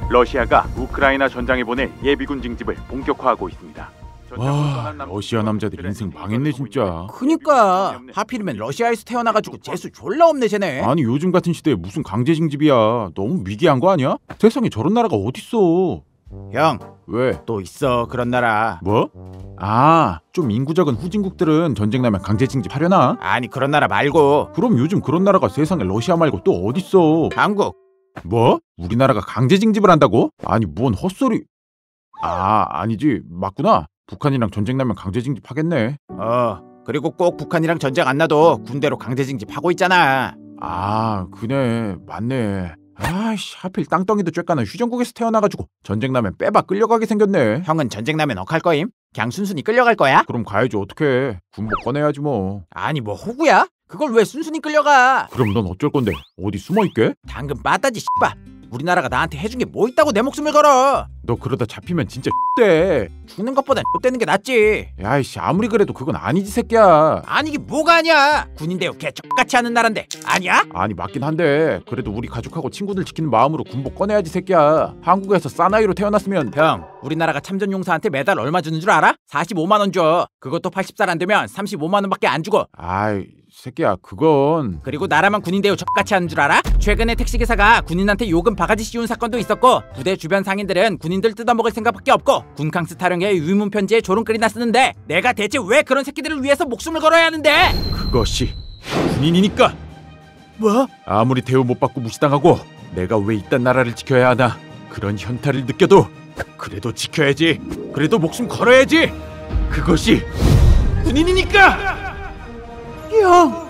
러시아가 우크라이나 전장에 보낼 예비군 징집을 본격화하고 있습니다. 와, 러시아 남자들 인생 망했네 진짜. 그니까 하필이면 러시아에서 태어나가지고 재수 졸라 없네 쟤네. 아니 요즘 같은 시대에 무슨 강제 징집이야. 너무 미개한 거 아니야? 세상에 저런 나라가 어딨어. 형, 왜? 또 있어 그런 나라. 뭐? 아, 좀 인구 적은 후진국들은 전쟁 나면 강제 징집하려나? 아니 그런 나라 말고 그럼 요즘 그런 나라가 세상에 러시아 말고 또 어딨어? 한국. 뭐? 우리나라가 강제 징집을 한다고? 아니 뭔 헛소리. 아니지, 맞구나. 북한이랑 전쟁 나면 강제 징집하겠네. 그리고 꼭 북한이랑 전쟁 안 나도 군대로 강제 징집하고 있잖아. 아, 그네, 맞네. 아이씨, 하필 땅덩이도 쬐까는 휴전국에서 태어나가지고 전쟁 나면 빼박 끌려가게 생겼네. 형은 전쟁 나면 어할 거임? 그냥 순순히 끌려갈 거야? 그럼 가야지 어떡해. 군복 꺼내야지 뭐. 아니 뭐 호구야? 그걸 왜 순순히 끌려가? 그럼 넌 어쩔 건데? 어디 숨어있게? 당근 빠따지 씨발. 우리나라가 나한테 해준 게 뭐 있다고 내 목숨을 걸어. 너 그러다 잡히면 진짜 X돼. 죽는 것보단 X되는 게 낫지. 야이씨, 아무리 그래도 그건 아니지 새끼야. 아니 이게 뭐가 아니야. 군인데요 개 X같이 하는 나라인데 아니야? 아니 맞긴 한데 그래도 우리 가족하고 친구들 지키는 마음으로 군복 꺼내야지 새끼야. 한국에서 사나이로 태어났으면. 형, 우리나라가 참전용사한테 매달 얼마 주는 줄 알아? 45만 원 줘. 그것도 80살 안 되면 35만 원밖에 안 주고. 아이 새끼야, 그건. 그리고 나라만 군인대우 X같이 하는 줄 알아? 최근에 택시기사가 군인한테 요금 바가지 씌운 사건도 있었고, 부대 주변 상인들은 군인들 뜯어먹을 생각밖에 없고 군캉스 타령에 유문 편지에 조롱글이나 쓰는데 내가 대체 왜 그런 새끼들을 위해서 목숨을 걸어야 하는데? 그것이 군인이니까. 뭐? 아무리 대우 못 받고 무시당하고 내가 왜 이딴 나라를 지켜야 하나, 그런 현타를 느껴도 그래도 지켜야지. 그래도 목숨 걸어야지. 그것이 군인이니까. 형!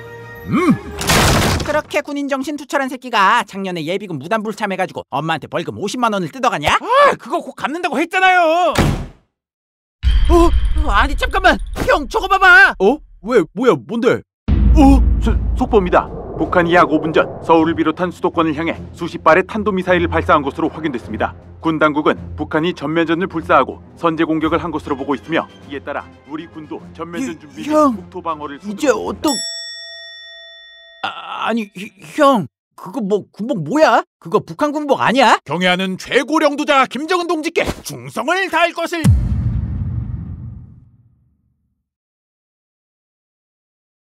그렇게 군인 정신 투철한 새끼가 작년에 예비군 무단 불참해가지고 엄마한테 벌금 50만 원을 뜯어가냐? 그거 곧 갚는다고 했잖아요. 아니 잠깐만, 형 저거 봐봐. 왜? 뭐야? 뭔데? 속보입니다. 북한이 약 5분 전 서울을 비롯한 수도권을 향해 수십 발의 탄도미사일을 발사한 것으로 확인됐습니다. 군 당국은 북한이 전면전을 불사하고 선제 공격을 한 것으로 보고 있으며, 이에 따라 우리 군도 전면전 준비 및 형, 국토 방어를 이제 아니 형, 그거 뭐 군복 뭐야? 그거 북한 군복 아니야? 경애하는 최고領導자 김정은 동지께 충성을 다할 것을.